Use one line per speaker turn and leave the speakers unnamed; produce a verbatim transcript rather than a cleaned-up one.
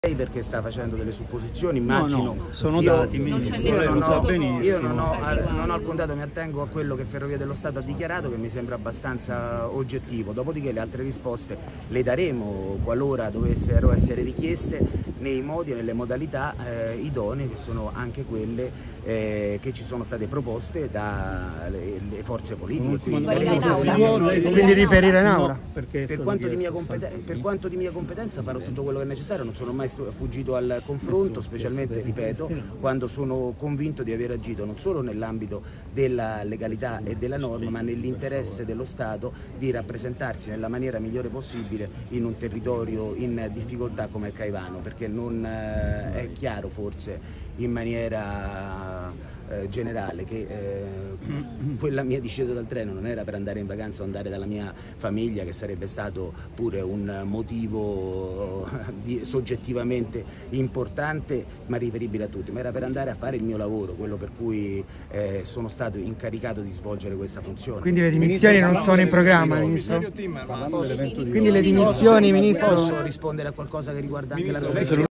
perché sta facendo delle supposizioni, immagino.
No, no, sono
io,
dati, Ministro,
io,
lei
non
lo sa
ho,
benissimo.
io non ho, non ho alcun dato, mi attengo a quello che Ferrovie dello Stato ha dichiarato, che mi sembra abbastanza oggettivo. Dopodiché le altre risposte le daremo qualora dovessero essere richieste nei modi e nelle modalità eh, idonee, che sono anche quelle eh, che ci sono state proposte dalle forze politiche. Quindi,
quindi riferire in aula.
Per quanto, di mia per quanto di mia competenza farò tutto quello che è necessario, non sono mai fuggito al confronto, specialmente, ripeto, quando sono convinto di aver agito non solo nell'ambito della legalità e della norma, ma nell'interesse dello Stato di rappresentarsi nella maniera migliore possibile in un territorio in difficoltà come è Caivano, perché non eh, è chiaro forse in maniera eh, generale che eh, quella mia discesa dal treno non era per andare in vacanza o andare dalla mia famiglia, che sarebbe stato pure un motivo di, soggettivamente importante ma riferibile a tutti, ma era per andare a fare il mio lavoro, quello per cui eh, sono stato incaricato di svolgere questa funzione.
Quindi le dimissioni non sono in programma, Ministro? Quindi le dimissioni, Ministro?
Posso rispondere a qualcosa che riguarda anche l'argomento?